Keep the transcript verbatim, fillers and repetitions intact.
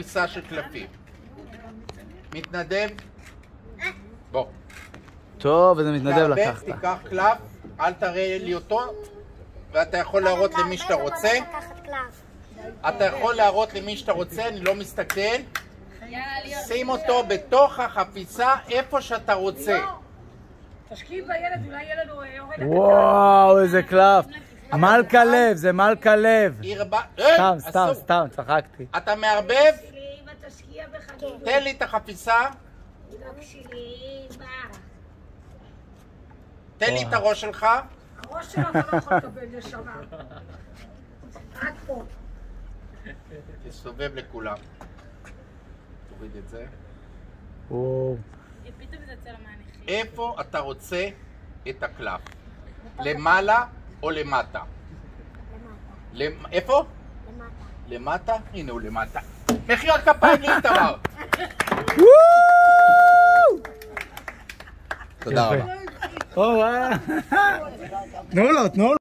חפיסה של קלפים. מתנדב? בוא. טוב, וזה מתנדב לקחת. תיקח קלף, אל תראה לי אותו, ואתה יכול להראות למי שאתה רוצה. אתה יכול להראות למי שאתה רוצה, אני לא מסתכל. שים אותו בתוך החפיסה איפה שאתה רוצה. תשקיעי בילד, אולי יהיה לנו יורד. וואו, איזה קלף. מלכה לב, זה מלכה לב. סתם, סתם, סתם, צחקתי. אתה מערבב? תן לי את החפיסה. תן לי את הראש שלך. הראש שלך לא יכול לקבל נשמה. רק פה. תסובב לכולם. תוריד את זה. וואו. איפה אתה רוצה את הקלף? למעלה או למטה? למטה. איפה? למטה. למטה? הנה הוא למטה. מחיאות כפיים לאיתמר. תודה רבה. תנו לו, תנו לו.